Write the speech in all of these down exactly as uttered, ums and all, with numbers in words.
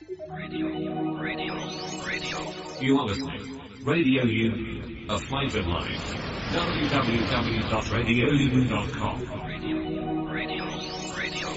Radio, radio, radio. You are listening. Radio U, a flight of life. w w w dot radio udaan dot com. Radio, radio, radio.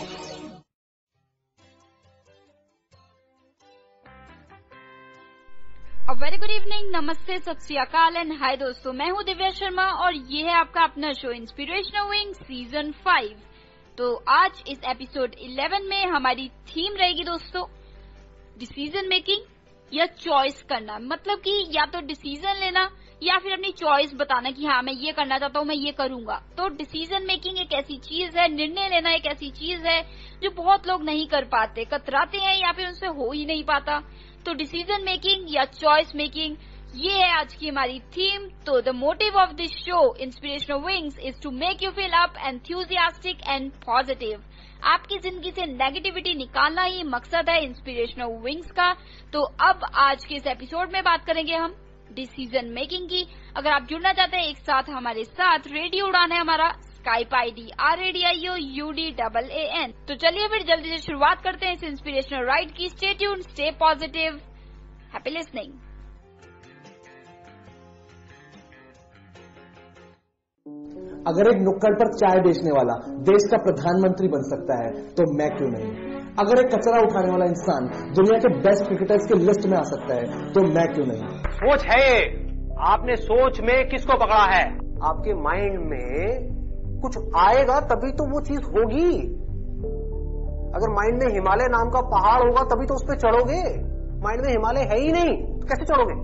A very good evening, नमस्ते, सत श्री अकाल and hi दोस्तों, मैं हूँ दिव्या शर्मा और ये है आपका अपना show inspirational wing season five. तो आज इस एपिसोड इलेवन में हमारी थीम रहेगी दोस्तों डिसीजन मेकिंग या चॉइस करना। मतलब कि या तो डिसीजन लेना या फिर अपनी चॉइस बताना कि हाँ मैं ये करना चाहता हूँ, मैं ये करूंगा। तो डिसीजन मेकिंग एक ऐसी चीज है, निर्णय लेना एक ऐसी चीज है जो बहुत लोग नहीं कर पाते, कतराते हैं या फिर उनसे हो ही नहीं पाता। तो डिसीजन मेकिंग या चॉइस मेकिंग, ये है आज की हमारी थीम। तो the motive of this show inspirational wings is to make you feel up, enthusiastic and positive. आपकी जिंदगी से नेगेटिविटी निकालना ही मकसद है इंस्पिरेशनल विंग्स का। तो अब आज के इस एपिसोड में बात करेंगे हम डिसीजन मेकिंग की। अगर आप जुड़ना चाहते हैं एक साथ हमारे साथ, रेडियो उड़ान है हमारा Skype ID R A D I O U D double A N. तो चलिए फिर जल्दी से शुरुआत करते हैं इस इंस्पिरेशनल राइड की। Stay tuned, stay positive, happy listening. अगर एक नुक्कड़ पर चाय बेचने वाला देश का प्रधानमंत्री बन सकता है तो मैं क्यों नहीं। अगर एक कचरा उठाने वाला इंसान दुनिया के बेस्ट क्रिकेटर्स के लिस्ट में आ सकता है तो मैं क्यों नहीं। सोच है ये, आपने सोच में किसको पकड़ा है? आपके माइंड में कुछ आएगा तभी तो वो चीज होगी। अगर माइंड में हिमालय नाम का पहाड़ होगा तभी तो उस पर चढ़ोगे। माइंड में हिमालय है ही नहीं तो कैसे चढ़ोगे?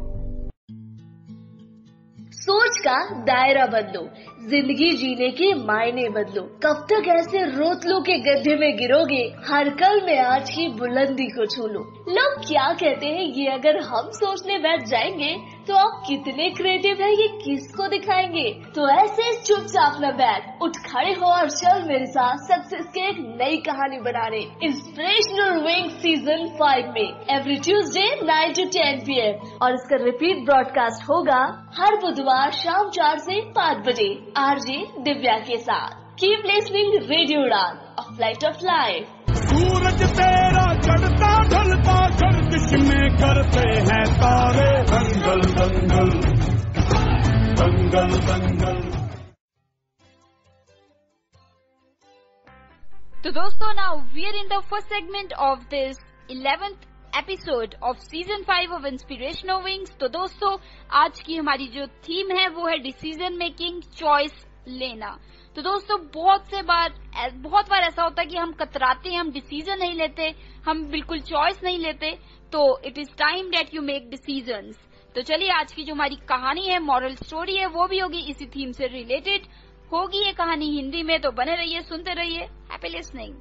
सोच का दायरा बदलो, जिंदगी जीने के मायने बदलो। कब तक ऐसे रोतलों के गड्ढे में गिरोगे? हर कल में आज की बुलंदी को छू लो। लोग क्या कहते हैं ये अगर हम सोचने बैठ जाएंगे तो आप कितने क्रिएटिव हैं ये किसको दिखाएंगे? तो ऐसे चुपचाप न बैठ, उठ खड़े हो और चल मेरे साथ सक्सेस की एक नई कहानी बनाने इंस्पिरेशनल विंग सीजन फाइव में every Tuesday nine to ten P M और इसका रिपीट ब्रॉडकास्ट होगा हर बुधवार शाम चार से पाँच बजे आरजे दिव्या के साथ। Keep listening radio Udaan, a flight of life. सूरज तेरा चढ़ता ढलता गर्दिश में करते हैं तारे दंगल दंगल दंगल दंगल। तो दोस्तों now we are in the first segment of this eleventh episode of season five of inspirational wings. तो दोस्तों आज की हमारी जो थीम है वो है डिसीजन मेकिंग, चॉइस लेना। तो दोस्तों बहुत से बार बहुत बार ऐसा होता है कि हम कतराते हैं, हम डिसीजन नहीं लेते, हम बिल्कुल चॉइस नहीं लेते। तो it is time that you make decisions. तो चलिए आज की जो हमारी कहानी है, मॉरल स्टोरी है, वो भी होगी इसी थीम से रिलेटेड होगी। ये कहानी हिंदी में, तो बने रहिए, सुनते रहिए, हैप्पी लिसनिंग।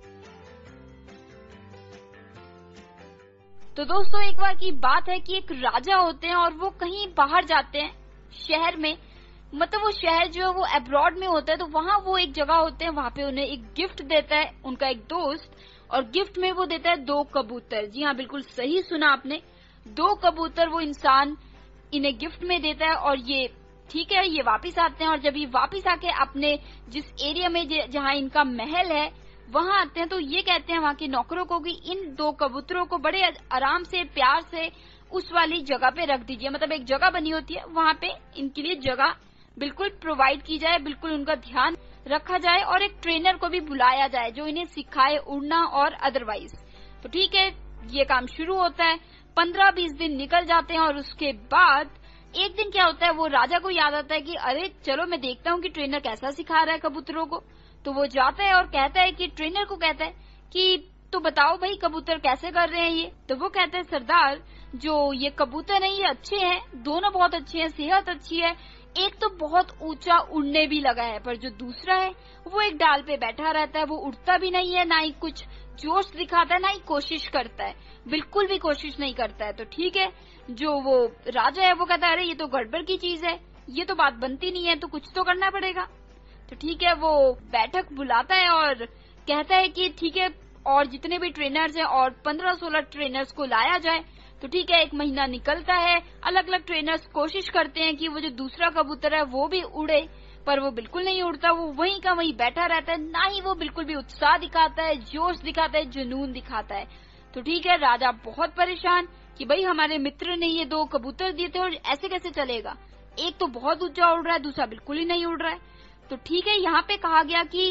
तो दोस्तों एक बार की बात है कि एक राजा होते हैं और वो कहीं बाहर जाते हैं शहर में, मतलब वो शहर जो है वो अब्रॉड में होता है। तो वहाँ वो एक जगह होते हैं, वहाँ पे उन्हें एक गिफ्ट देता है उनका एक दोस्त, और गिफ्ट में वो देता है दो कबूतर। जी हाँ, बिल्कुल सही सुना आपने, दो कबूतर वो इंसान इन्हें गिफ्ट में देता है। और ये ठीक है, ये वापिस आते हैं और जब ये वापिस आके अपने जिस एरिया में जहाँ इनका महल है वहाँ आते हैं तो ये कहते हैं वहाँ के नौकरों को कि इन दो कबूतरों को बड़े आराम से, प्यार से उस वाली जगह पे रख दीजिए। मतलब एक जगह बनी होती है, वहाँ पे इनके लिए जगह बिल्कुल प्रोवाइड की जाए, बिल्कुल उनका ध्यान रखा जाए और एक ट्रेनर को भी बुलाया जाए जो इन्हें सिखाए उड़ना और अदरवाइज। तो ठीक है, ये काम शुरू होता है। पंद्रह बीस दिन निकल जाते हैं और उसके बाद एक दिन क्या होता है, वो राजा को याद आता है कि अरे चलो मैं देखता हूँ कि ट्रेनर कैसा सिखा रहा है कबूतरों को। तो वो जाता है और कहता है कि ट्रेनर को कहता है कि तो बताओ भाई कबूतर कैसे कर रहे हैं ये। तो वो कहते हैं सरदार जो ये कबूतर हैं ये अच्छे हैं, दोनों बहुत अच्छे हैं, सेहत अच्छी है, एक तो बहुत ऊंचा उड़ने भी लगा है, पर जो दूसरा है वो एक डाल पे बैठा रहता है, वो उड़ता भी नहीं है, ना ही कुछ जोश दिखाता है, ना ही कोशिश करता है, बिल्कुल भी कोशिश नहीं करता है। तो ठीक है, जो वो राजा है वो कहता है अरे ये तो गड़बड़ की चीज है, ये तो बात बनती नहीं है, तो कुछ तो करना पड़ेगा। तो ठीक है, वो बैठक बुलाता है और कहता है कि ठीक है और जितने भी ट्रेनर्स हैं और पंद्रह सोलह ट्रेनर्स को लाया जाए। तो ठीक है, एक महीना निकलता है, अलग अलग ट्रेनर्स कोशिश करते हैं कि वो जो दूसरा कबूतर है वो भी उड़े, पर वो बिल्कुल नहीं उड़ता, वो वहीं का वहीं बैठा रहता है, ना ही वो बिल्कुल भी उत्साह दिखाता है, जोश दिखाता है, जुनून दिखाता है। तो ठीक है, राजा बहुत परेशान कि भाई हमारे मित्र ने ये दो कबूतर दिए थे और ऐसे कैसे चलेगा, एक तो बहुत ऊंचा उड़ रहा है, दूसरा बिल्कुल ही नहीं उड़ रहा है। तो ठीक है, यहाँ पे कहा गया कि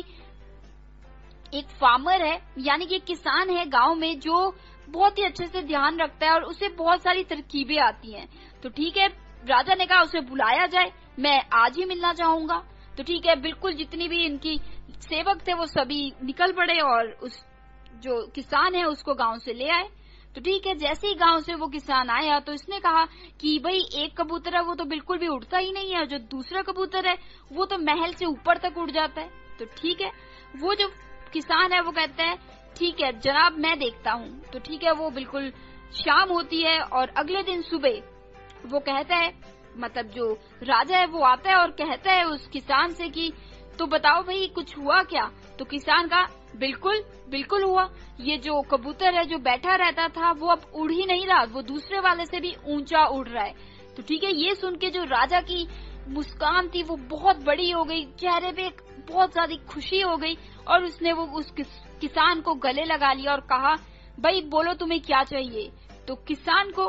एक फार्मर है, यानी कि एक किसान है गांव में जो बहुत ही अच्छे से ध्यान रखता है और उसे बहुत सारी तरकीबें आती हैं। तो ठीक है, राजा ने कहा उसे बुलाया जाए, मैं आज ही मिलना चाहूंगा। तो ठीक है, बिल्कुल जितनी भी इनकी सेवक थे वो सभी निकल पड़े और उस जो किसान है उसको गांव से ले आए। तो ठीक है, जैसे ही गांव से वो किसान आया तो इसने कहा कि भाई एक कबूतर है वो तो बिल्कुल भी उड़ता ही नहीं है, और जो दूसरा कबूतर है वो तो महल से ऊपर तक उड़ जाता है। तो ठीक है, वो जो किसान है वो कहता है ठीक है जनाब, मैं देखता हूँ। तो ठीक है, वो बिल्कुल शाम होती है और अगले दिन सुबह वो कहता है, मतलब जो राजा है वो आता है और कहता है उस किसान से कि तो बताओ भाई कुछ हुआ क्या। तो किसान का बिल्कुल बिल्कुल हुआ, ये जो कबूतर है जो बैठा रहता था वो अब उड़ ही नहीं रहा, वो दूसरे वाले से भी ऊंचा उड़ रहा है। तो ठीक है, ये सुन के जो राजा की मुस्कान थी वो बहुत बड़ी हो गई, चेहरे पे बहुत ज्यादा खुशी हो गई और उसने वो उस किस, किसान को गले लगा लिया और कहा भाई बोलो तुम्हें क्या चाहिए। तो किसान को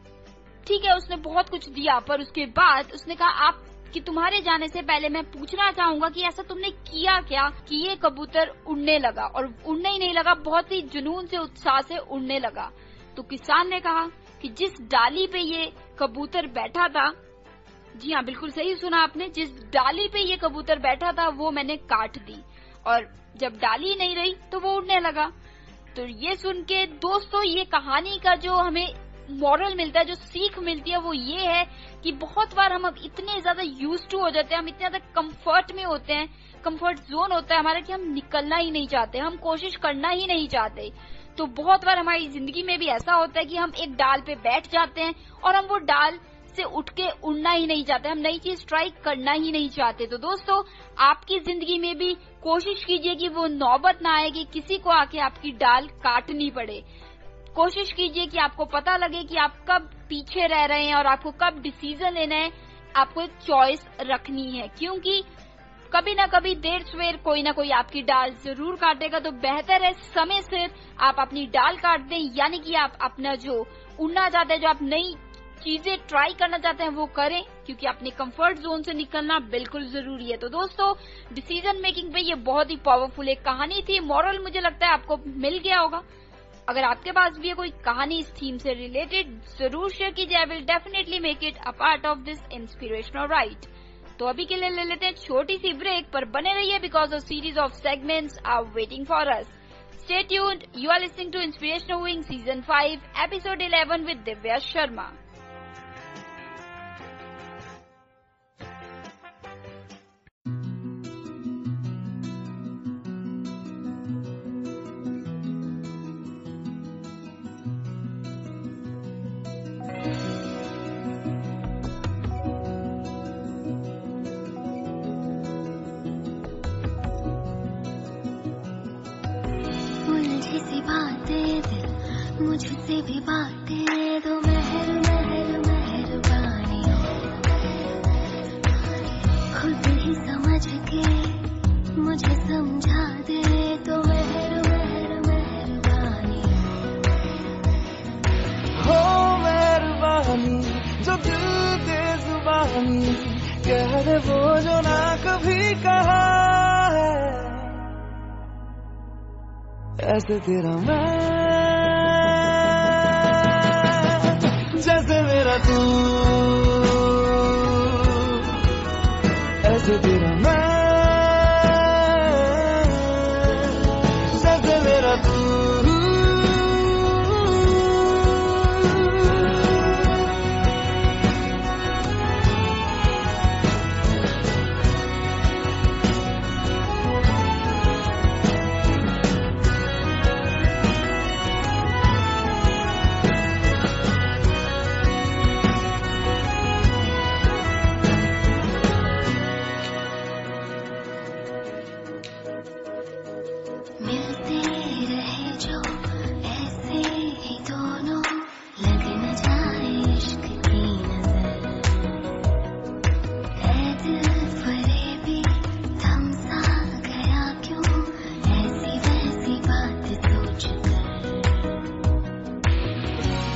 ठीक है उसने बहुत कुछ दिया, पर उसके बाद उसने कहा आप कि तुम्हारे जाने से पहले मैं पूछना चाहूंगा कि ऐसा तुमने किया क्या कि ये कबूतर उड़ने लगा, और उड़ने ही नहीं लगा, बहुत ही जुनून से उत्साह से उड़ने लगा। तो किसान ने कहा कि जिस डाली पे ये कबूतर बैठा था, जी हाँ बिल्कुल सही सुना आपने, जिस डाली पे ये कबूतर बैठा था वो मैंने काट दी, और जब डाली नहीं रही तो वो उड़ने लगा। तो ये सुन के दोस्तों, ये कहानी का जो हमें मॉरल मिलता है, जो सीख मिलती है वो ये है कि बहुत बार हम अब इतने ज्यादा यूज टू हो जाते हैं, हम इतने ज्यादा कंफर्ट में होते हैं, कंफर्ट जोन होता है हमारा कि हम निकलना ही नहीं चाहते, हम कोशिश करना ही नहीं चाहते। तो बहुत बार हमारी जिंदगी में भी ऐसा होता है कि हम एक डाल पे बैठ जाते हैं और हम वो डाल से उठ के उड़ना ही नहीं चाहते, हम नई चीज ट्राई करना ही नहीं चाहते। तो दोस्तों, आपकी जिंदगी में भी कोशिश कीजिए कि वो नौबत ना आए कि किसी को आके आपकी डाल काटनी पड़े। कोशिश कीजिए कि आपको पता लगे कि आप कब पीछे रह रहे हैं और आपको कब डिसीजन लेना है, आपको एक चॉइस रखनी है, क्योंकि कभी ना कभी देर सवेर कोई ना कोई आपकी डाल जरूर काटेगा। तो बेहतर है समय से आप अपनी डाल काट दें, यानी कि आप अपना जो उड़ना चाहते हैं, जो आप नई चीजें ट्राई करना चाहते हैं वो करें, क्योंकि अपने कंफर्ट जोन से निकलना बिल्कुल जरूरी है। तो दोस्तों, डिसीजन मेकिंग पे ये बहुत ही पावरफुल एक कहानी थी। मॉरल मुझे लगता है आपको मिल गया होगा। अगर आपके पास भी है कोई कहानी इस थीम से रिलेटेड, जरूर शेयर कीजिए। I will definitely make it a part of this inspirational ride. तो अभी के लिए ले लेते हैं छोटी सी ब्रेक, पर बने रहिए because a series of segments are waiting for us. Stay tuned, you are listening to inspirational wing season five episode eleven with Divya Sharma. मुझसे भी बातें दो मेहर मेहर मेहरबानी, खुद ही समझ के मुझे समझा दे तो मेहर मेहर मेहरबानी। हो मेहरबानी जो दिल दे जुबानी कह दे वो जो ना कभी कहा है, ऐसे तेरा मैं जैसे मेरा तू, ऐसे तेरा मैं जैसे मेरा तू।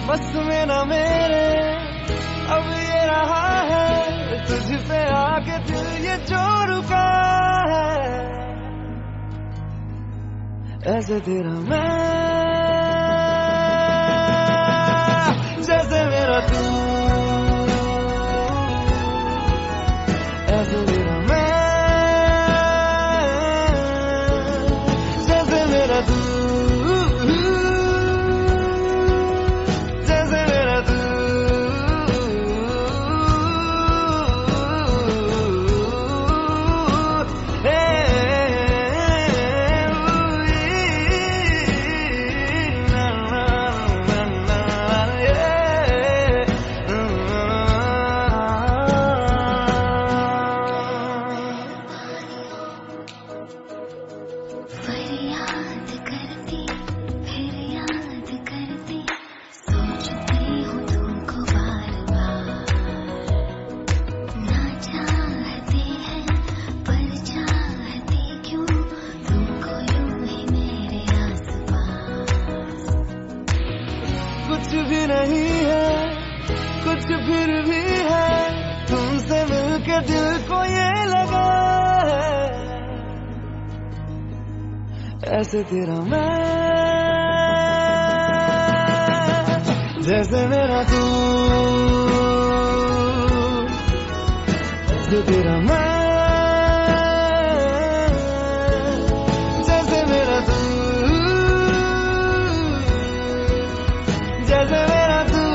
बस में न मेरे अब ये रहा है, तुझ पे आके दिल ये जो रुका है, ऐसे तेरा मैं जैसे मेरा तू, ऐसे मेरा मैं जैसे मेरा तू, जैसे मेरा तू, ऐसे तेरा मैं जैसे मेरा तू, ऐसे तेरा मैं जैसे मेरा तू, जैसे मेरा तू,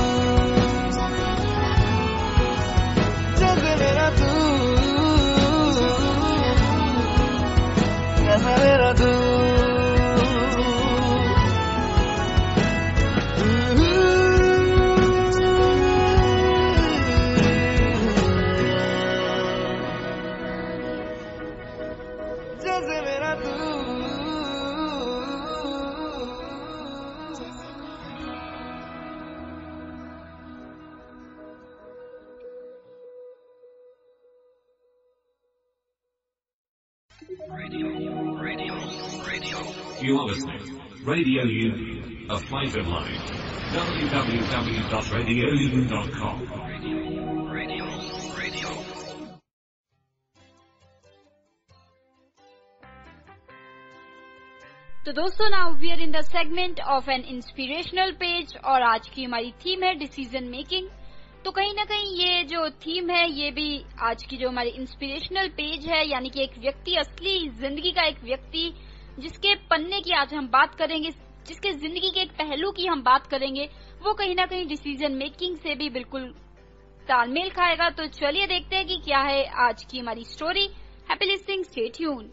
जैसे मेरा तू, जैसे मेरा तू, Radio, radio, radio. You are listening. Radio U, a flight of light. w w w dot radio u dot com. Radio, radio, radio. तो दोस्तों now we are in the segment of an inspirational page और आज की हमारी theme है decision making. तो कहीं ना कहीं ये जो थीम है ये भी आज की जो हमारी इंस्पिरेशनल पेज है, यानी कि एक व्यक्ति, असली जिंदगी का एक व्यक्ति जिसके पन्ने की आज हम बात करेंगे, जिसके जिंदगी के एक पहलू की हम बात करेंगे, वो कहीं ना कहीं डिसीजन मेकिंग से भी बिल्कुल तालमेल खाएगा। तो चलिए देखते हैं कि क्या है आज की हमारी story. Happy listening, stay tuned.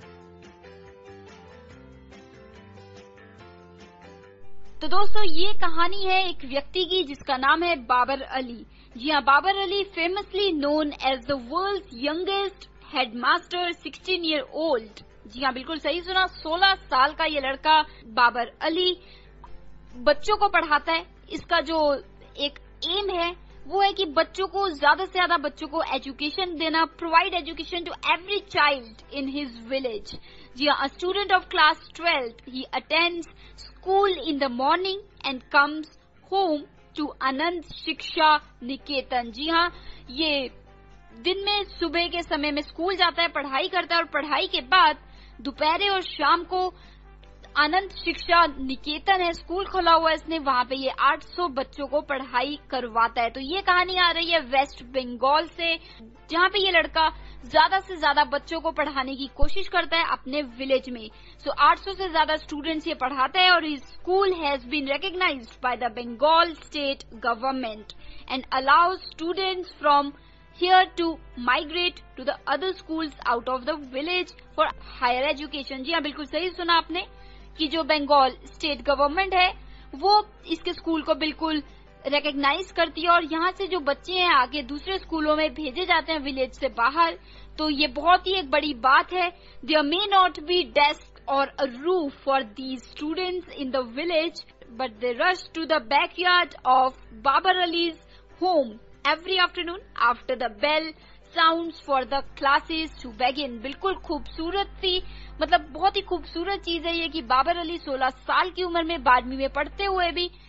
तो दोस्तों ये कहानी है एक व्यक्ति की जिसका नाम है बाबर अली। जी हाँ, Babar Ali famously known as the world's youngest headmaster, sixteen year old. जी हाँ, बिल्कुल सही सुना, सोलह साल का ये लड़का बाबर अली बच्चों को पढ़ाता है। इसका जो एक एम है वो है कि बच्चों को ज्यादा से ज्यादा बच्चों को एजुकेशन देना, provide education to every child in his village. जी हाँ, a student of class twelfth, he attends school in the morning and comes home to Anant Shiksha Niketan. जी हाँ, ये दिन में सुबह के समय में स्कूल जाता है, पढ़ाई करता है और पढ़ाई के बाद दोपहर और शाम को अनंत शिक्षा निकेतन है, स्कूल खोला हुआ है इसने, वहां पे ये आठ सौ बच्चों को पढ़ाई करवाता है। तो ये कहानी आ रही है वेस्ट बंगाल से, जहाँ पे ये लड़का ज्यादा से ज्यादा बच्चों को पढ़ाने की कोशिश करता है अपने विलेज में। सो आठ सौ से ज्यादा स्टूडेंट्स ये पढ़ाता है और his school has been recognised by the Bengal state government and allows students from here to migrate to the other schools out of the village for higher education। जी हाँ, बिल्कुल सही सुना आपने कि जो बंगाल स्टेट गवर्नमेंट है वो इसके स्कूल को बिल्कुल रिकॉग्नाइज करती है और यहाँ से जो बच्चे हैं आगे दूसरे स्कूलों में भेजे जाते हैं विलेज से बाहर। तो ये बहुत ही एक बड़ी बात है। There may not be desk or a roof for these students in the village but they rush to the backyard of Babar Ali's home every afternoon after the bell sounds for the classes to begin। बिल्कुल खूबसूरत थी, मतलब बहुत ही खूबसूरत चीज है ये कि बाबर अली सोलह साल की उम्र में बारहवीं में पढ़ते हुए भी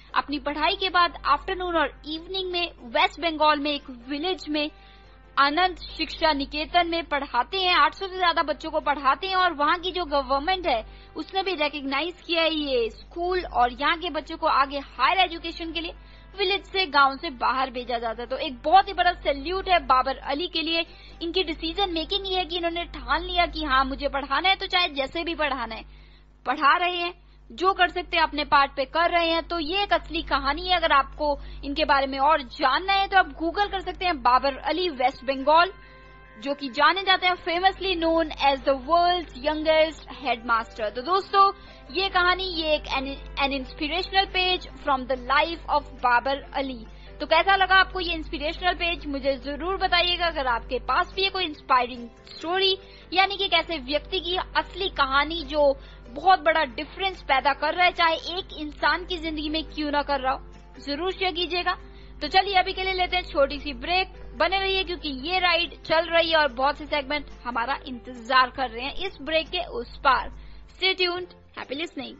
अपनी पढ़ाई के बाद आफ्टरनून और इवनिंग में वेस्ट बंगाल में एक विलेज में आनंद शिक्षा निकेतन में पढ़ाते हैं। आठ सौ से ज्यादा बच्चों को पढ़ाते हैं और वहाँ की जो गवर्नमेंट है उसने भी रिकॉग्नाइज किया है ये स्कूल और यहाँ के बच्चों को आगे हायर एजुकेशन के लिए विलेज से गांव से बाहर भेजा जाता है। तो एक बहुत ही बड़ा सैल्यूट है बाबर अली के लिए। इनकी डिसीजन मेकिंग ये है कि इन्होंने ठान लिया कि हाँ मुझे पढ़ाना है, तो चाहे जैसे भी पढ़ाना है पढ़ा रहे हैं, जो कर सकते हैं अपने पार्ट पे कर रहे हैं। तो ये एक असली कहानी है। अगर आपको इनके बारे में और जानना है तो आप गूगल कर सकते हैं बाबर अली वेस्ट बंगाल, जो कि जाने जाते हैं famously known as the world's youngest headmaster. तो दोस्तों ये कहानी ये एक an inspirational page from the life of Babar Ali. तो कैसा लगा आपको ये इंस्पिरेशनल पेज, मुझे जरूर बताइएगा। अगर आपके पास भी है कोई इंस्पायरिंग स्टोरी, यानी कि एक ऐसे व्यक्ति की असली कहानी जो बहुत बड़ा डिफरेंस पैदा कर रहा है, चाहे एक इंसान की जिंदगी में क्यों ना कर रहा हो, जरूर शेयर कीजिएगा। तो चलिए अभी के लिए लेते हैं छोटी सी ब्रेक। बने रहिए क्योंकि ये राइड चल रही है और बहुत से सेगमेंट हमारा इंतजार कर रहे हैं इस ब्रेक के उस पार। Stay tuned, happy listening.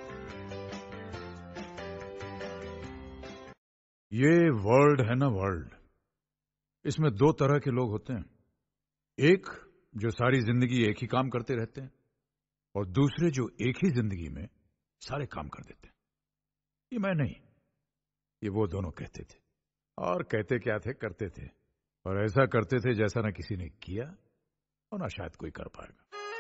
ये वर्ल्ड है ना, वर्ल्ड, इसमें दो तरह के लोग होते हैं। एक जो सारी जिंदगी एक ही काम करते रहते हैं और दूसरे जो एक ही जिंदगी में सारे काम कर देते हैं। ये मैं नहीं, ये वो दोनों कहते थे। और कहते क्या थे, करते थे, और ऐसा करते थे जैसा ना किसी ने किया और ना शायद कोई कर पाएगा।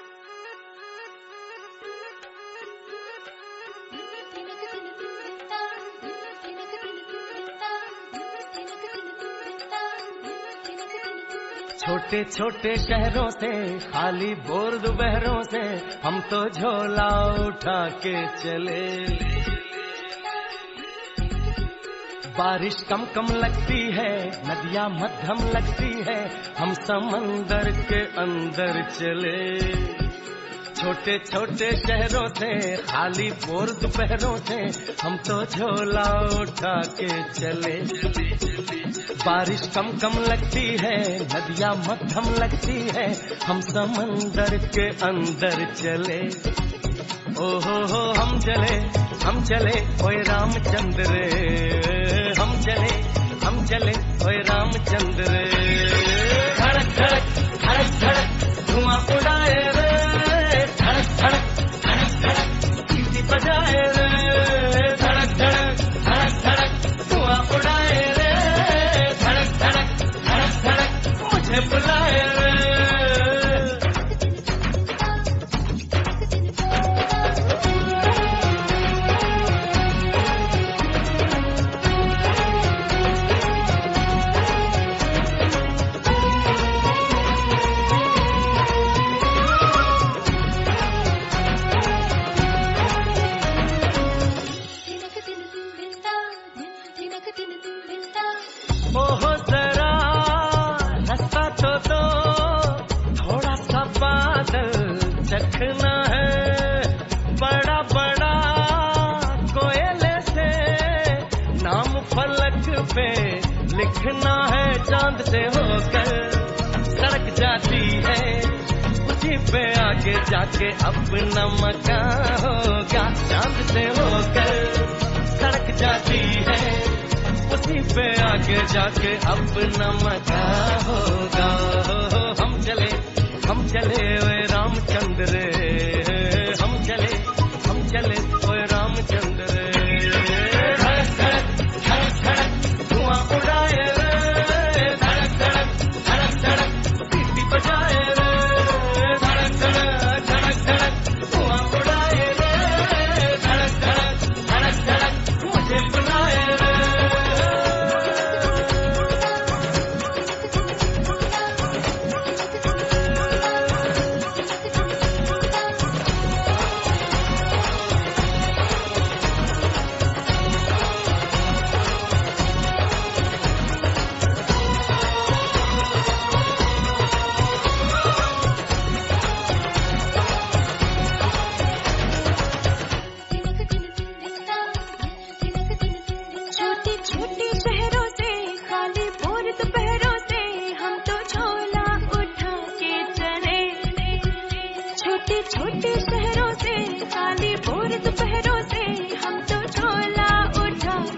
छोटे छोटे शहरों से, खाली बोर दोपहरों से, हम तो झोला उठा के चले। बारिश कम कम लगती है, नदियां मध्यम लगती है, हम समंदर के अंदर चले। छोटे छोटे शहरों से, खाली बोर दोपहरों से, हम तो झोला उठा के चले। बारिश कम कम लगती है, नदियां मध्यम लगती है, हम समंदर के अंदर चले। ओ हो हो हम चले, हम चले ओए रामचंद्र रे, हम चले, हम चले ओए रामचंद्र रे। धड़क धड़क धड़क धड़क धुआं उड़ाए रे, धड़क धड़क धड़क धड़क सीटी बजाए रे, धड़क धड़क धड़क धड़क धुआं उड़ाए रे, धड़क धड़क धड़क धड़क मुझे बुलाए रे। ओहो जरा रास्ता तो दो, थोड़ा सा बादल चखना है। बड़ा बड़ा कोयले से नाम फलक पे लिखना है। चांद से होकर सड़क जाती है, उसी पे आगे जाके अपना मकान होगा। चांद से होकर सड़क जाती है, उसी पे आगे जाके अपना मकान होगा। हम चले, हम चले ओए रामचंद्र रे, हम चले, हम चले ओए रामचंद्र रे। धड़क धड़क धड़क धड़क धुआं उड़ाए रे, धड़क धड़क धड़क धड़क सीटी बजाए रे, धड़क धड़क धड़क धड़क धुआं उड़ाए रे, धड़क धड़क धड़क धड़क मुझे बुलाए रे। छोटे शहरों से, खाली बोर दोपहरों से, हम तो झोला उठा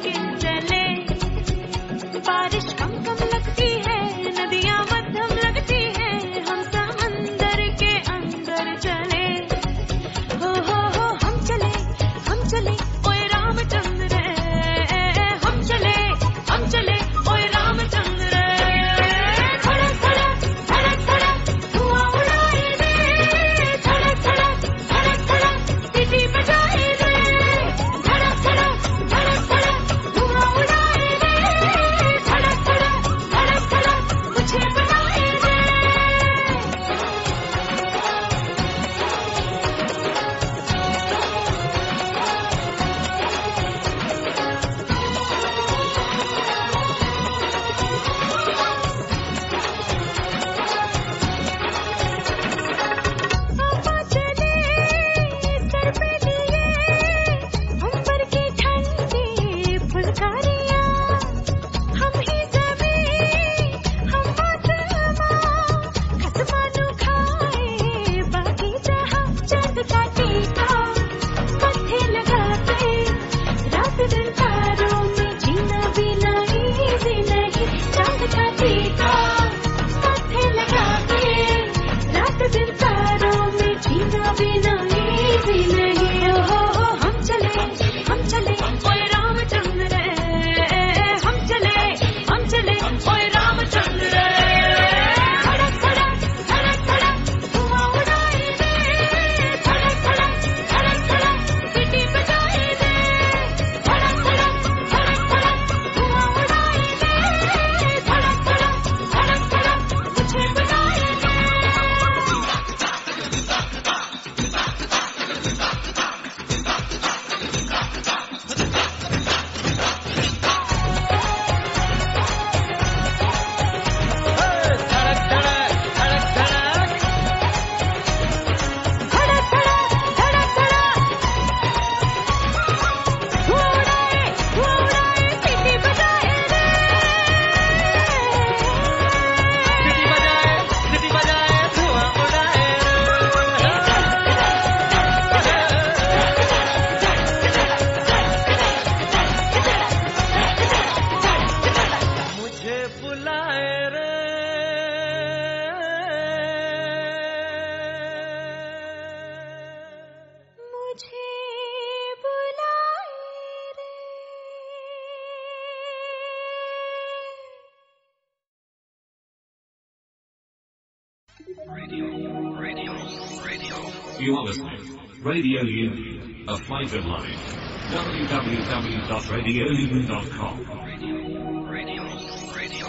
Radio, radio, radio. You are listening. Radio U, a flight of life. w w w dot radio udaan dot com. Radio, radio, radio.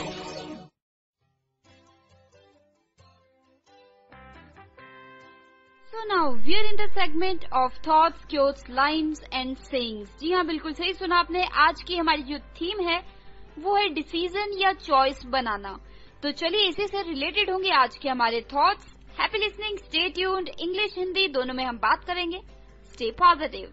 So now we are in the segment of thoughts, quotes, lines and sayings. जी हाँ, बिल्कुल सही सुना आपने। आज की हमारी जो theme है वो है डिसीजन या चॉइस बनाना। तो चलिए इसी से रिलेटेड होंगे आज के हमारे thoughts. Happy listening, stay tuned. English Hindi दोनों में हम बात करेंगे। Stay positive.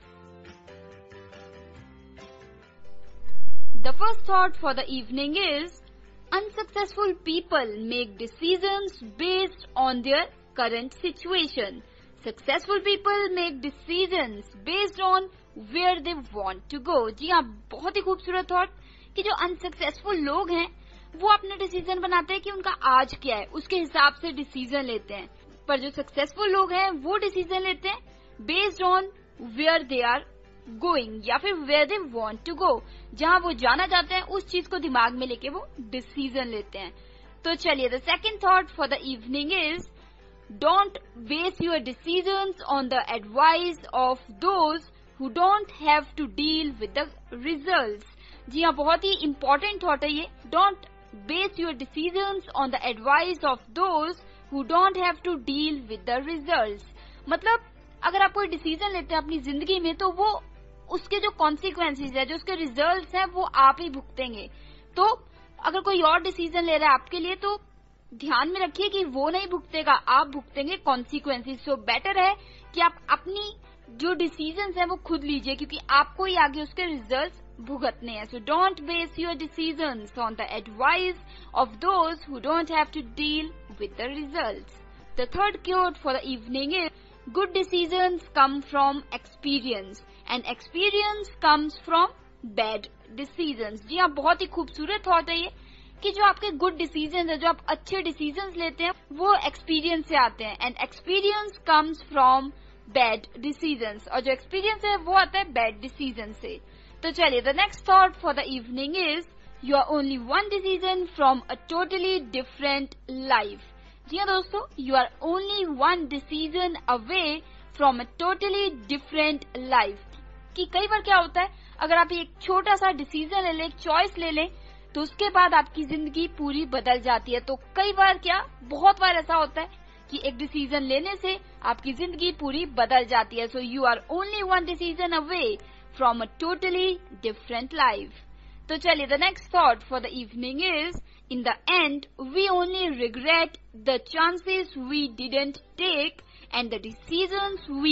The first thought for the evening is unsuccessful people make decisions based on their current situation. Successful people make decisions based on where they want to go. जी हाँ, बहुत ही खूबसूरत थॉट कि जो अनसक्सेसफुल लोग हैं वो अपने डिसीजन बनाते हैं कि उनका आज क्या है, उसके हिसाब से डिसीजन लेते हैं। पर जो सक्सेसफुल लोग हैं वो डिसीजन लेते हैं based on where they are going या फिर where they want to go, जहां वो जाना चाहते हैं उस चीज को दिमाग में लेके वो डिसीजन लेते हैं। तो चलिए the second thought for the evening is don't base your decisions on the advice of those who don't have to deal with the results. जी हाँ, बहुत ही इंपॉर्टेंट थॉट है ये। Don't base your decisions on the advice of those who don't have to deal with the results. मतलब अगर आप कोई डिसीजन लेते हैं अपनी जिंदगी में तो वो उसके जो कॉन्सिक्वेंसेज है, जो उसके रिजल्ट्स हैं, वो आप ही भुगतेंगे। तो अगर कोई और डिसीजन ले रहा है आपके लिए तो ध्यान में रखिए कि वो नहीं भुगतेगा, आप भुगतेंगे कॉन्सिक्वेंसेज। सो बेटर है कि आप अपनी जो डिसीजंस हैं वो खुद लीजिए, क्योंकि आपको ही आगे उसके रिजल्ट्स भुगतने हैं। So don't base your decisions on the advice of those who don't have to deal with the results. The third quote for the evening is good decisions come from experience and experience comes from bad decisions। जी हाँ, बहुत ही खूबसूरत thought है ये कि जो आपके गुड डिसीजंस है, जो आप अच्छे डिसीजंस लेते हैं वो एक्सपीरियंस से आते हैं and experience comes from bad decisions, और जो एक्सपीरियंस है वो आता है बैड डिसीजन से। तो चलिए the next thought for the evening is you are only one decision from a totally different life. जी हाँ दोस्तों, you are only one decision away from a totally different life. कि कई बार क्या होता है, अगर आप एक छोटा सा डिसीजन ले लें, एक चॉइस ले लें, तो उसके बाद आपकी जिंदगी पूरी बदल जाती है। तो कई बार क्या, बहुत बार ऐसा होता है कि एक डिसीजन लेने से आपकी जिंदगी पूरी बदल जाती है। So you are only one decision away from a totally different life. तो चलिए the next thought for the evening is in the end we only regret the chances we didn't take and the decisions we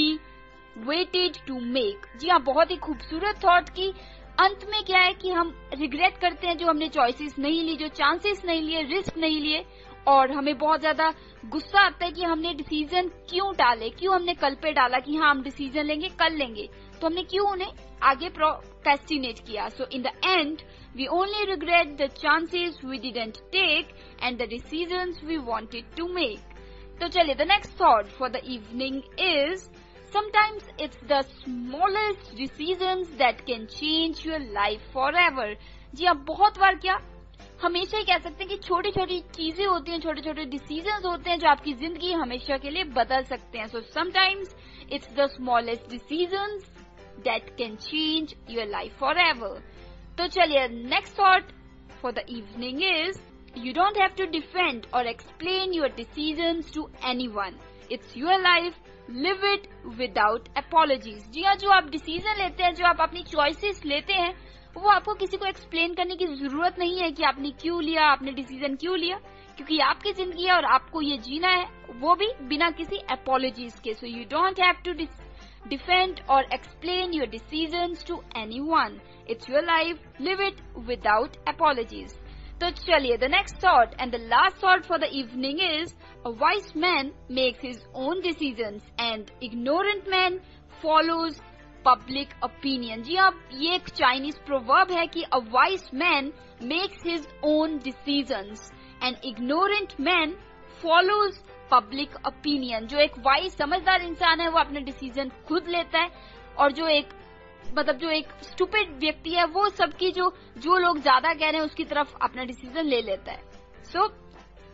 waited to make। जी हाँ, बहुत ही खूबसूरत thought की अंत में क्या है कि हम रिग्रेट करते हैं जो हमने चॉइसेस नहीं ली, जो चांसेस नहीं लिए, रिस्क नहीं लिए, और हमें बहुत ज्यादा गुस्सा आता है कि हमने डिसीजन क्यों डाले, क्यों हमने कल पे डाला कि हाँ हम डिसीजन लेंगे, कल लेंगे, तो हमने क्यों उन्हें आगे प्रोक्रेस्टिनेट किया। So in the end we only regret the chances we didn't take and the decisions we wanted to make। तो चलिए the next thought for the evening is sometimes it's the smallest decisions that can change your life forever। जी हाँ, बहुत बार क्या, हमेशा ही कह सकते हैं कि छोटी छोटी चीजें होती हैं, छोटे छोटे डिसीजंस होते हैं जो आपकी जिंदगी हमेशा के लिए बदल सकते हैं। So sometimes it's the smallest decisions that can change your life forever. तो चलिए next thought for the evening is you don't have to defend or explain your decisions to anyone, it's your life, live it without apologies. जी हाँ, जो आप decision लेते हैं, जो आप अपनी चॉइसेस लेते हैं, वो आपको किसी को एक्सप्लेन करने की जरूरत नहीं है कि आपने क्यों लिया, आपने डिसीजन क्यों लिया, क्योंकि आपकी जिंदगी है और आपको ये जीना है, वो भी बिना किसी अपॉलॉजीज के। So you don't have to defend or explain your decisions to anyone, it's your life, live it without apologies। तो चलिए the next thought and the last thought for the evening is a wise man makes his own decisions and ignorant man follows public opinion। जी अब ये एक Chinese proverb है कि a wise man makes his own decisions and ignorant man follows public opinion. जो एक wise समझदार इंसान है वो अपने डिसीजन खुद लेता है, और जो एक मतलब जो एक स्टूपिड व्यक्ति है वो सबकी जो जो लोग ज्यादा कह रहे हैं उसकी तरफ अपना डिसीजन ले लेता है। सो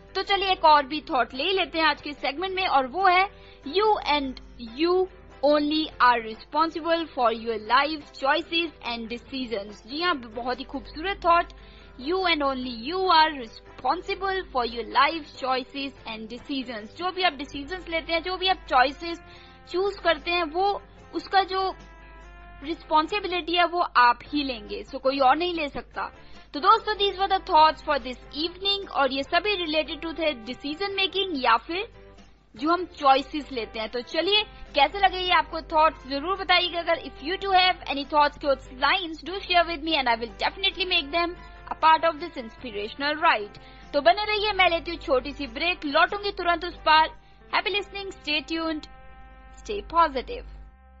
तो चलिए एक और भी थॉट ले लेते हैं आज के सेगमेंट में, और वो है you and you only are responsible for your life choices and decisions. जी हाँ, बहुत ही खूबसूरत थॉट। You and only you are responsible for your life choices and decisions. जो भी आप डिसीजंस लेते हैं, जो भी आप चॉइसेस चूज करते हैं, वो उसका जो रिस्पॉन्सिबिलिटी है वो आप ही लेंगे, सो कोई और नहीं ले सकता। तो दोस्तों, these were the thoughts for this evening, और ये सभी related to the decision making या फिर जो हम चॉइसेस लेते हैं। तो चलिए, कैसे लगे ये आपको थॉट्स जरूर बताइएगा। अगर if you too have any thoughts, quotes, lines, do share with me and I will definitely make them a part of this inspirational ride. तो बने रहिए, मैं लेती हूँ छोटी सी ब्रेक, लौटूंगी तुरंत उस पार। Happy listening, stay tuned, stay positive.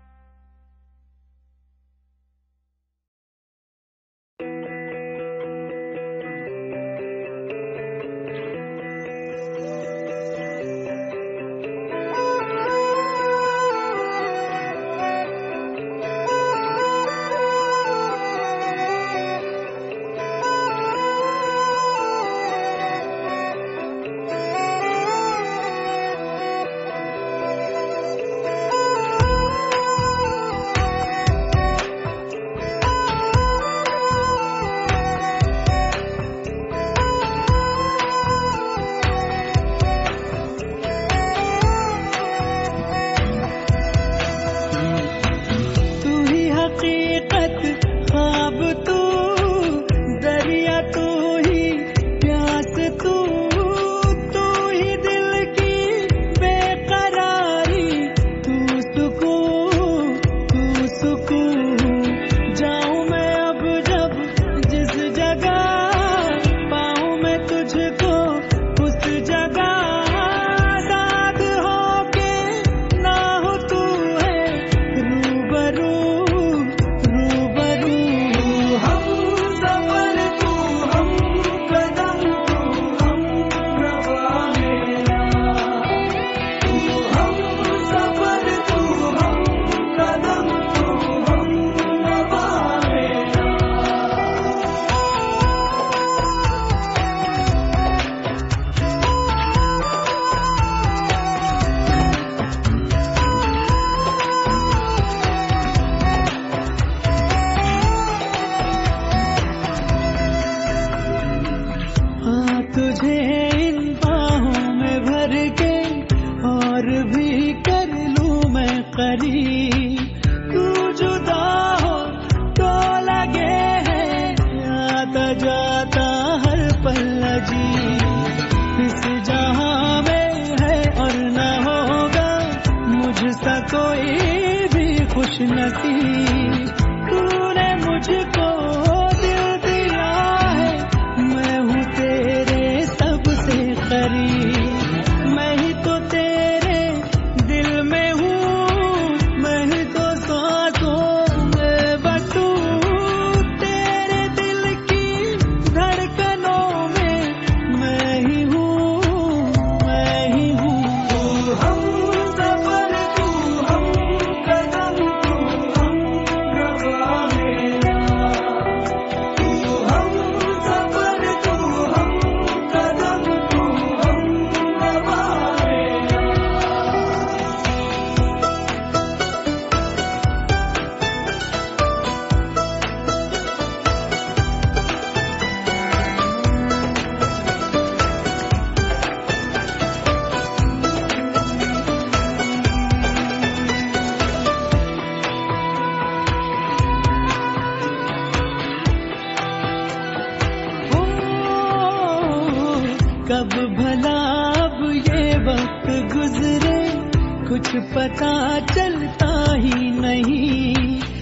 कब भला अब ये वक्त गुजरे, कुछ पता चलता ही नहीं।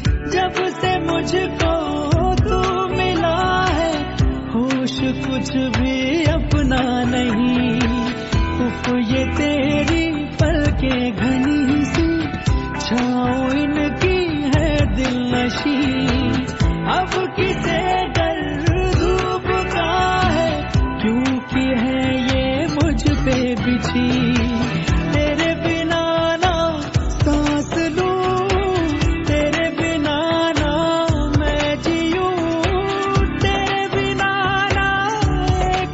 जब से मुझको तू मिला है, होश कुछ भी अपना नहीं। उफ ये तेरी पलकें घनी सी, छाँव इनकी है दिल नशी। अब किसे डर धूप का है, क्योंकि है ये मुझ पे बिछी। तेरे बिना ना सांस लूं, तेरे बिना ना मैं जीऊं, तेरे बिना ना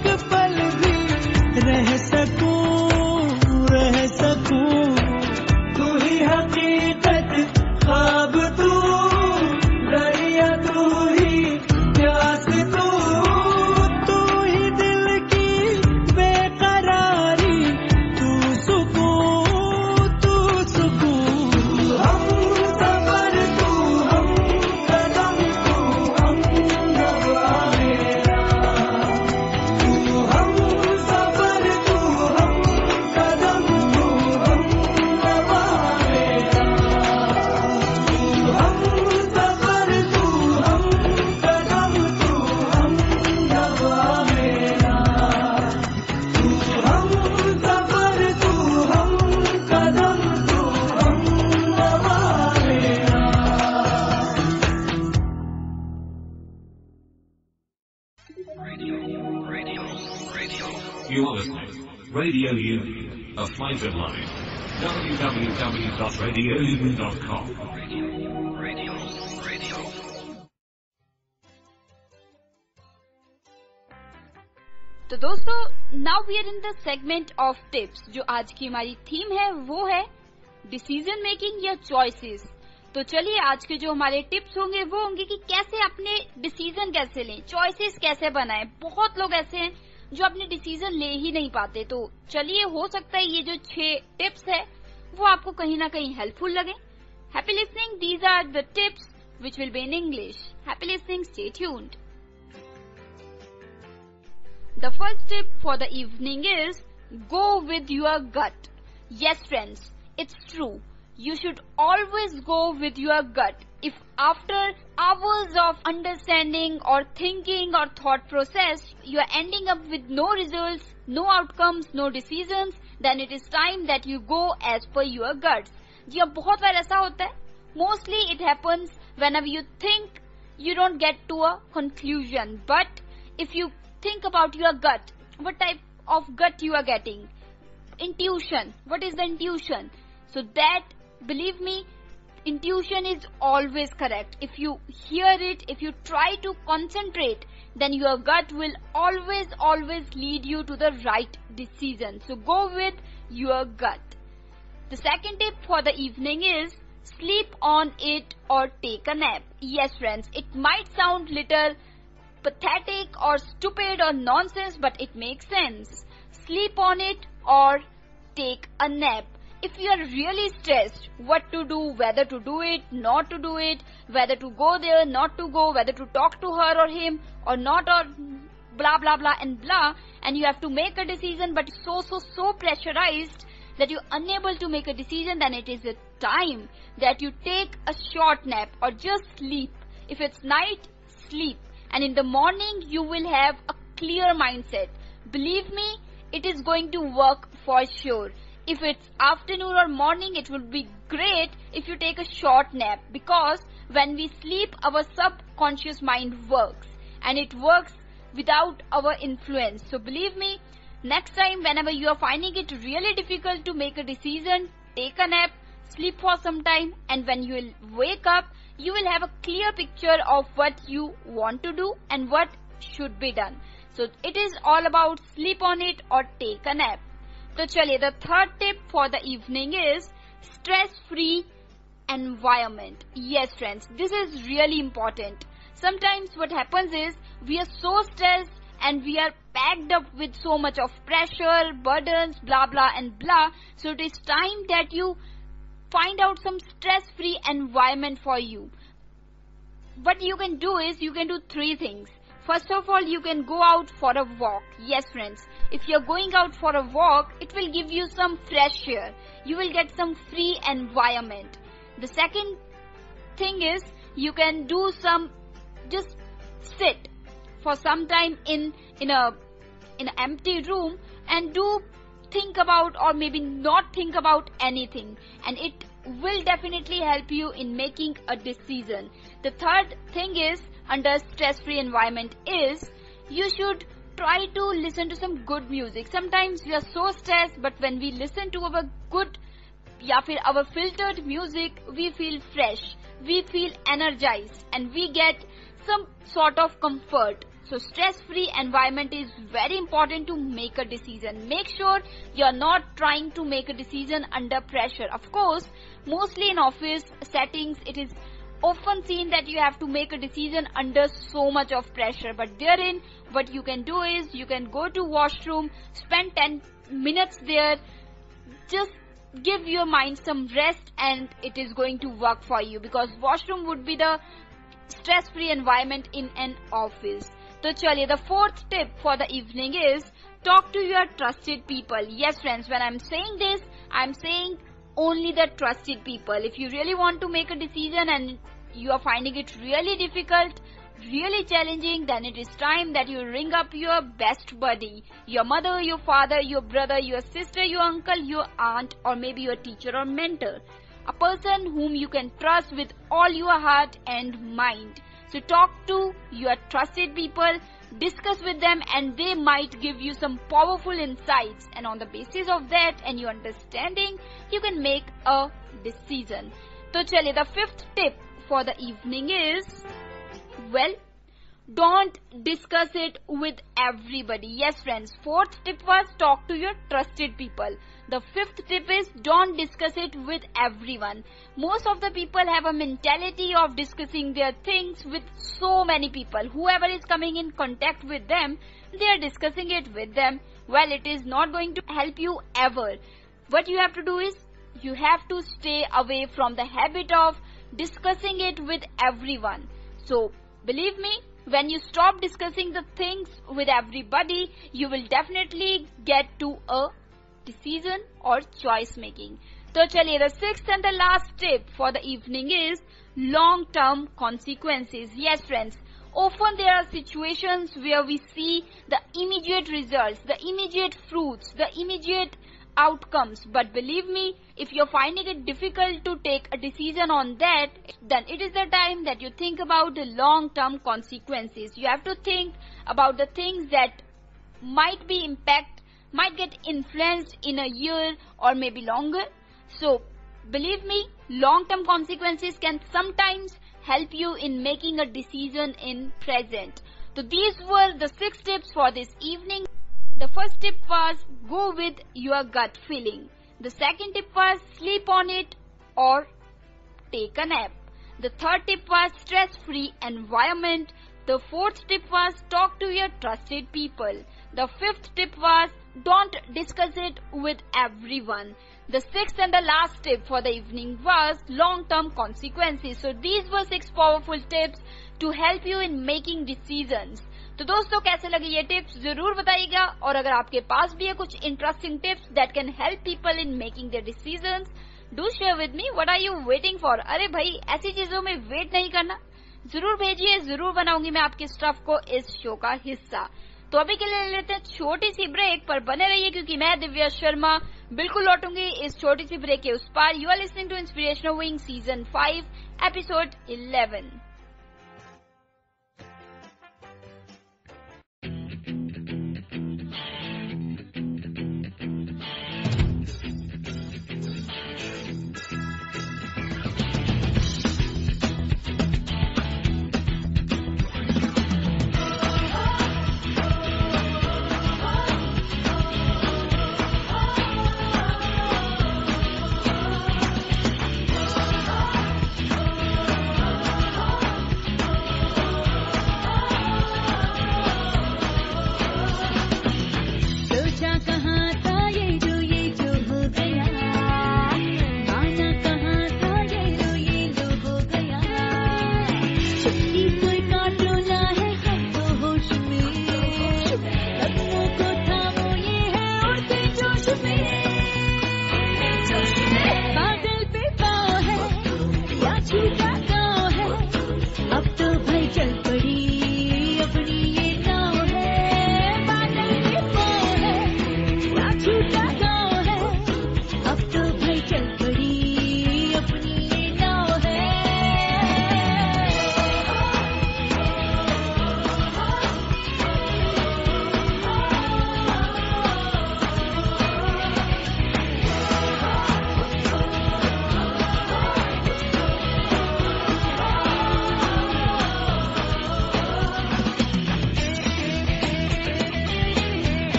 Radio, radio, radio. You are listening. Radio U, a flight of line. w w w dot radio udaan dot com. Radio, radio, radio. तो दोस्तों, now we are in the segment of tips. जो आज की हमारी theme है वो है decision making या चॉइसेस। तो चलिए, आज के जो हमारे टिप्स होंगे वो होंगे कि कैसे अपने डिसीजन कैसे लें, चॉइसेस कैसे बनाएं। बहुत लोग ऐसे हैं जो अपने डिसीजन ले ही नहीं पाते। तो चलिए, हो सकता है ये जो छह टिप्स है वो आपको कहीं ना कहीं हेल्पफुल लगे। Happy listening, these are the tips which will be in English. Happy listening, stay tuned. The first tip for the evening is go with your gut. Yes, friends, it's true. You should always go with your gut. If after hours of understanding or thinking or thought process, you are ending up with no results, no outcomes, no decisions, then it is time that you go as per your guts. जी अब बहुत बार ऐसा होता है. Mostly it happens whenever you think you don't get to a conclusion. But if you think about your gut, what type of gut you are getting? Intuition. What is the intuition? So that, believe me, intuition is always correct. If you hear it, if you try to concentrate, then your gut will always, always lead you to the right decision. So go with your gut. The second tip for the evening is sleep on it or take a nap. Yes, friends, it might sound little pathetic or stupid or nonsense, but it makes sense. Sleep on it or take a nap. If you are really stressed, what to do, whether to do it, not to do it, whether to go there, not to go, whether to talk to her or him or not, or blah blah blah and blah, and you have to make a decision, but so so so pressurized that you're unable to make a decision, then it is a time that you take a short nap or just sleep. If it's night, sleep. And in the morning, you will have a clear mindset. Believe me, it is going to work for sure. If it's afternoon or morning, it will be great if you take a short nap, because when we sleep, our subconscious mind works, and it works without our influence. So believe me, next time whenever you are finding it really difficult to make a decision, take a nap, sleep for some time, and when you will wake up, you will have a clear picture of what you want to do and what should be done. So it is all about sleep on it or take a nap. So chaliye, the third tip for the evening is stress-free environment. Yes, friends, this is really important. Sometimes what happens is we are so stressed and we are packed up with so much of pressure, burdens, blah blah and blah. So it is time that you find out some stress-free environment for you. What you can do is you can do three things. First of all, you can go out for a walk. Yes, friends, if you're going out for a walk, it will give you some fresh air. You will get some free environment. The second thing is you can do some, just sit for some time in in a in an empty room and do think about, or maybe not think about anything, and it will definitely help you in making a decision. The third thing is, under stress-free environment, is you should try to listen to some good music. Sometimes we are so stressed, but when we listen to our good ya fir our filtered music, we feel fresh, we feel energized, and we get some sort of comfort. So stress-free environment is very important to make a decision. Make sure you are not trying to make a decision under pressure. Of course, mostly in office settings, it is often seen that you have to make a decision under so much of pressure. But therein, what you can do is you can go to washroom, spend ten minutes there, just give your mind some rest, and it is going to work for you, because washroom would be the stress-free environment in an office. So chaliye, the fourth tip for the evening is talk to your trusted people. Yes, friends, when I'm saying this, I'm saying only the trusted people. If you really want to make a decision and you are finding it really difficult, really challenging, then it is time that you ring up your best buddy, your mother, your father, your brother, your sister, your uncle, your aunt, or maybe your teacher or mentor. A person whom you can trust with all your heart and mind. So talk to your trusted people. discuss with them, and they might give you some powerful insights, and on the basis of that and your understanding you can make a decision. So chaliye, the fifth tip for the evening is, well, don't discuss it with everybody. Yes friends, fourth tip was talk to your trusted people. The fifth tip is don't discuss it with everyone. Most of the people have a mentality of discussing their things with so many people. Whoever is coming in contact with them, they are discussing it with them. Well, it is not going to help you ever. What you have to do is, you have to stay away from the habit of discussing it with everyone. So, believe me, when you stop discussing the things with everybody, you will definitely get to a decision or choice making. So chaliye, the sixth and the last tip for the evening is long term consequences. Yes friends, often there are situations where we see the immediate results, the immediate fruits, the immediate outcomes, but believe me, if you're finding it difficult to take a decision on that, then it is the time that you think about the long term consequences. You have to think about the things that might be impact, might get influenced in a year or maybe longer. So believe me, long term consequences can sometimes help you in making a decision in present. So these were the six tips for this evening. The first tip was go with your gut feeling. The second tip was sleep on it or take a nap. The third tip was stress-free environment. The fourth tip was talk to your trusted people. The fifth tip was don't discuss it with everyone. The sixth and the last tip for the evening was long-term consequences. So these were six powerful tips to help you in making decisions. तो दोस्तों, कैसे लगे ये tips जरूर बताइएगा, और अगर आपके पास भी है कुछ interesting tips that can help people in making their decisions, do share with me. What are you waiting for? अरे भाई, ऐसी चीजों में वेट नहीं करना, जरूर भेजिए, जरूर बनाऊंगी मैं आपके स्टफ को इस शो का हिस्सा. तो अभी के लिए लेते हैं छोटी सी ब्रेक, पर बने रहिए क्योंकि मैं दिव्या शर्मा बिल्कुल लौटूंगी इस छोटी सी ब्रेक के उस पार. You are listening to inspirational wing season five episode eleven.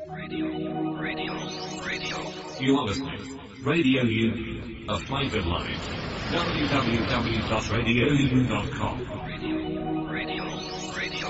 Radio, radio, radio. You are listening. Radio U, a flavored line. w w w dot radio udaan dot com. Radio, radio, radio.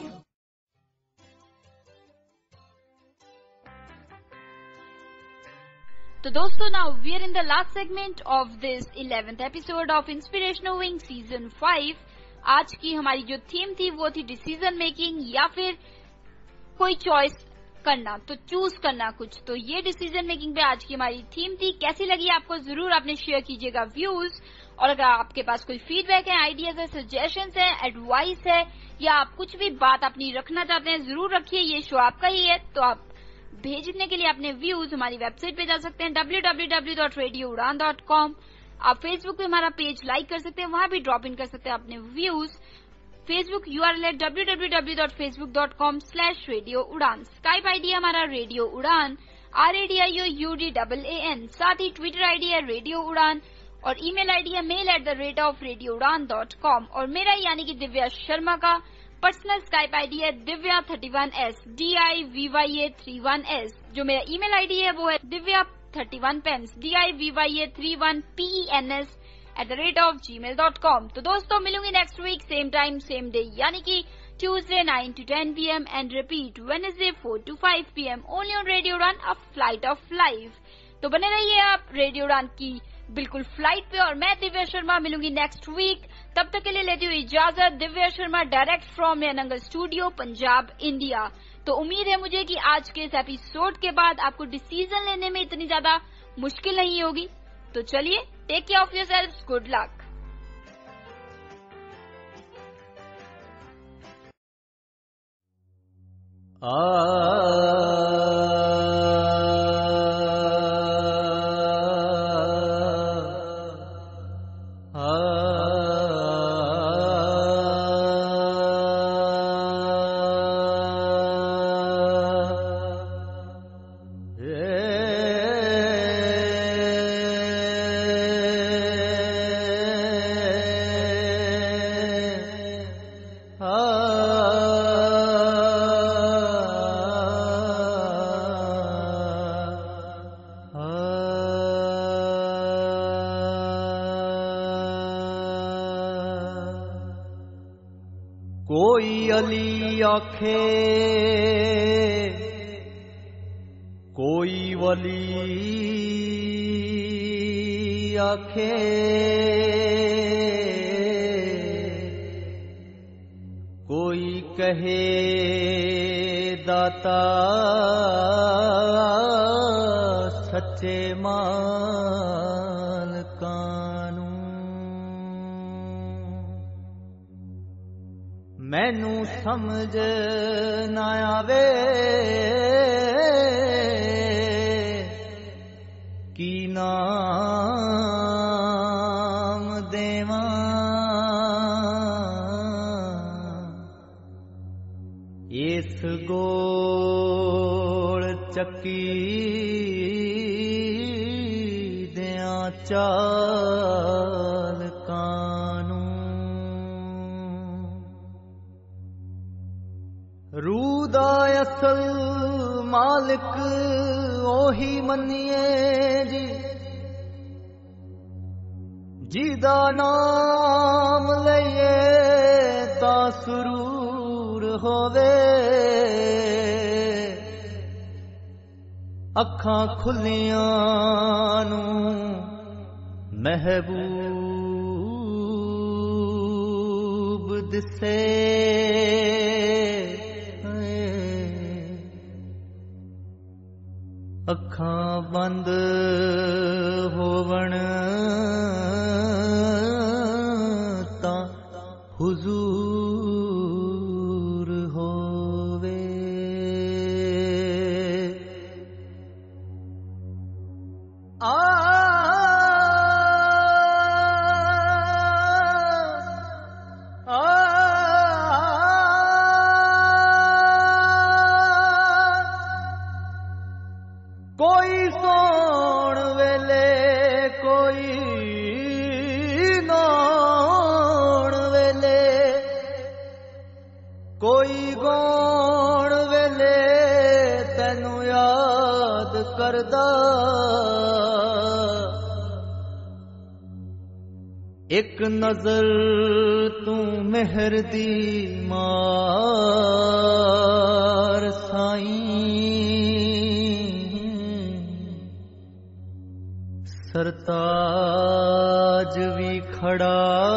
तो दोस्तों, now we are in the last segment of this eleventh episode of Inspirational Wing Season five. आज की हमारी जो theme थी वो थी decision making या फिर कोई चॉइस करना, तो चूज करना कुछ। तो ये डिसीजन मेकिंग पे आज की हमारी थीम थी। कैसी लगी आपको जरूर आपने शेयर कीजिएगा व्यूज, और अगर आपके पास कोई फीडबैक है, आइडियाज है, सजेशंस है, एडवाइस है, या आप कुछ भी बात अपनी रखना चाहते हैं जरूर रखिए, ये शो आपका ही है। तो आप भेजने के लिए अपने व्यूज हमारी वेबसाइट पे जा सकते हैं W W W dot radio Udaan dot com. आप फेसबुक पे हमारा पेज लाइक कर सकते हैं, वहां भी ड्रॉप इन कर सकते हैं अपने व्यूज। फेसबुक यूआरएल है W W W dot Facebook dot com slash radio Udaan. Skype ID हमारा radio Udaan, R A D I O U D double A N. साथ ही ट्विटर आईडी है रेडियो उड़ान, और ईमेल आईडी है mail at the rate of radio Udaan dot com. और मेरा यानी कि दिव्या शर्मा का पर्सनल स्काइप आईडी है Divya thirty one S, D I V Y A three one S. जो मेरा ईमेल आईडी है वो है Divya thirty one pens, D I V Y A three one P E N S at the rate of Gmail dot com. तो दोस्तों, मिलूंगी next week same time same day, यानी कि Tuesday nine to ten P M and repeat Wednesday four to five P M only on radio Udaan, a flight of life. तो बने रहिए आप radio उड़ान की बिल्कुल फ्लाइट पे, और मैं दिव्या शर्मा मिलूंगी नेक्स्ट वीक। तब तक के लिए लेती हुई इजाजत, Divya Sharma direct from Nangal studio, Punjab, India. तो उम्मीद है मुझे कि आज के इस एपिसोड के बाद आपको डिसीजन लेने में इतनी ज्यादा मुश्किल नहीं होगी। तो चलिए, take care of yourselves, good luck. कोई अली आखे कोई वली आखे, कोई कहे दाता सच्चे माल कानू। मैनू समझ ना आवे की नाम देवा, इस गोल चक्की दिया चाल कानू। रूह दा असल मालिक ओही मन्निए जी, जिदा नाम लइए ता सुरूर होवे। अखां खुलियां नू महबूब दिसे, अखां बंद होवण तां हुजूर होवे। आ कोई सोण वेले कोई नौण वेले, करदा एक नजर तू मेहर दी मार साईं सरताज भी खड़ा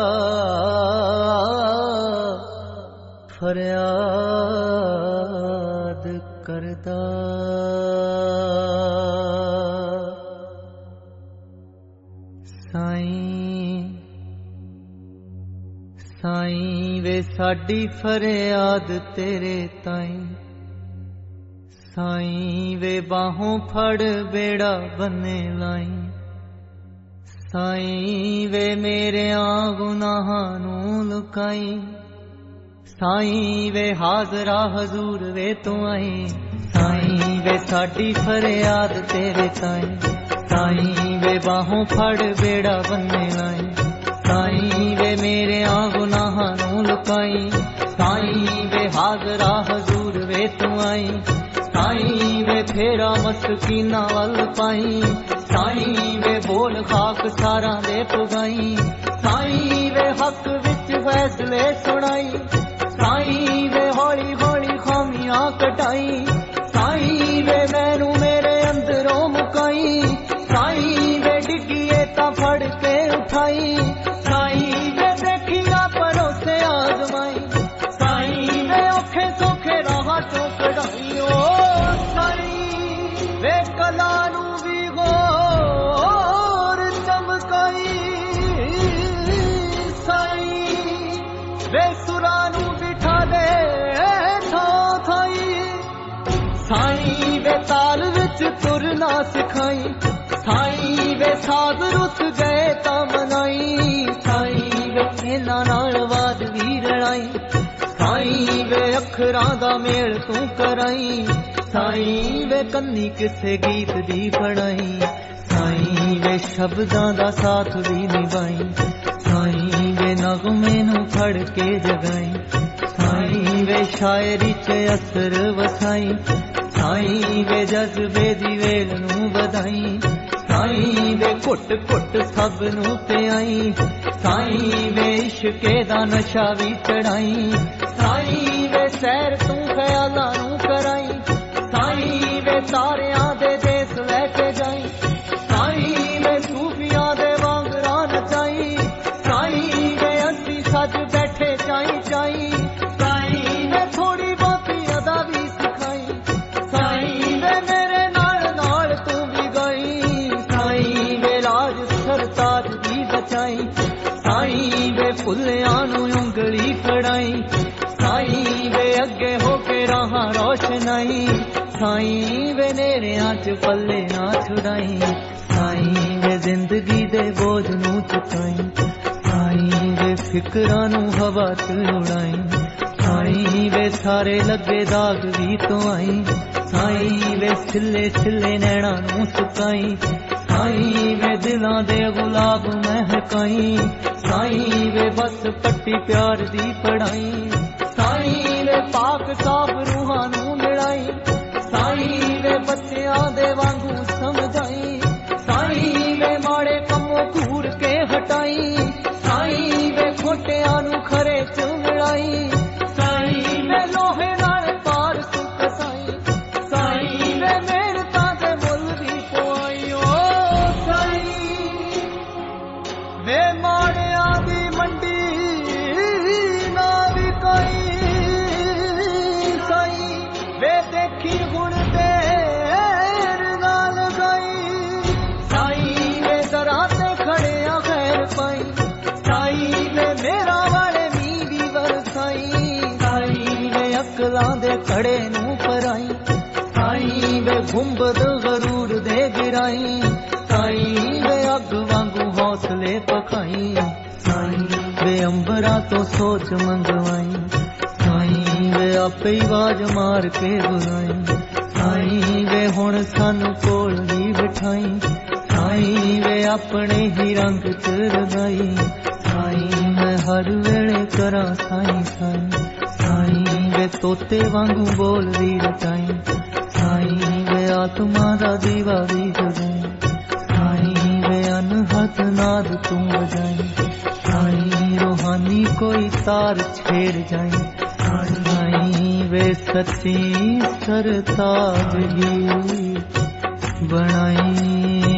फरियाद करदा साईं साईं वे साडी फरियाद तेरे ताईं साईं वे बाहों फड़ बेड़ा बन्ने लाई साईं वे मेरे गुनाहां नू लुकाई साईं वे हाजरा हजूर वे तू आई साईं वे साडी फरियाद तेरे ताईं साईं वे बाहों फड़ बेड़ा बन्ने लाई साईं वे मेरे गुनाहां नू लुकाई साईं वे हाजरा हजूर वे तू आई साईं वे फेरा मस्कीना वल पाई साईं वे बोल खाक सारा दे पुगाई साईं वे हक विच फैसले सुनाई साईं वे हौली हौली खामियां कटाई साईं वे मैनू मेरे अंदरों मुकाई साईं वे डिगिए ता फड़ के उठाई साईं वे देखिया परोसे आजमाई साईं वे औखे सौखे राह चों कढ़ाई ओ साईं वे कला नू भी गौर चमकाई साईं वे सुरा नू बिठा दे थो थाई साईं वे ताल विच तुरना सिखाई साईं वे साध रुस गए ता मनाई साईं वे इन्हां नाल वाद वी रड़ाई साईं वे अखरां दा मेल तू कराई साईं वे कन्नी किसे गीत दी पढ़ाई साईं वे शब्दां दा साथ भी निभाई साईं वे नगमे नू फड़ के जगाई साईं वे शायरी च असर वसाई साईं वे जज्बे दी वेल नू वधाई साईं वे घुट घुट सब नू पियाई साईं वे इश्के दा नशा भी चढ़ाई साईं वे सैर तू ख्यालां नू कराई साईं वे तारियां दे देस लैके जाई साईं वे सूफियां दे वांगरा नचाई साईं वे असी सज बैठे चाई चाई साईं वे थोड़ी बहुती अदा भी सिखाई साईं वे मेरे नाल नाल तू भी गई साईं वे लाज सरताज दी बचाई साईं वे फुल्लियां नू उंगली फड़ाई साईं वे अगे होके राहां रोशनाई साईं वे नेरियां च पल्ले ना छुड़ाई साईं वे जिंदगी दे बोझ नू चुकाई साईं वे फिकरां नू हवा च उड़ाई साईं वे सारे लगे दाग भी तो आई साईं वे सिले सिले नैना नू सुकाई साईं वे दिलां दे गुलाब महकाई साईं वे बस पट्टी प्यार दी पढ़ाई साईं वे पाक साफ रूहां नू मिलाई साईं वे बच्चियां दे वांगू समझाई साईं वे माड़े कमों घूर के हटाई साईं वे खोटियां नू खरे च मिलाई साईं वे लोहे नाल पार सुख साईं साईं वे मेहनतां दे मुल भी पवाई ओ साईं वे माड़ियां दी मंडी ना विकाई साईं वे देखी गुण देर नाल गई साईं वे दरां ते खड़े आ खैर पाई साईं वे मेरा वाले नी भी वरसाई साईं वे अकलां दे खड़े नू पराई साईं वे गुंबद गरूर दे गिराई साईं वे अग वांगू हौसले पखाई साईं वे अंबरा तो सोच मंगवाई साईं वे आपे ही आवाज मार के बुलाई साईं वे हुण सानू कोल ही बिठाई साईं वे अपने ही रंग च रंगाई साईं मैं हर वेले करां साईं साईं साईं वे तोते वांगू बोल दी रटाई साईं वे आत्मा दा दीवा भी जगाई साईं वे अनहद नाद तू बजाई साईं रूहानी कोई तार छेड़ जाए साईं वे सच्ची सरताज ही बनाई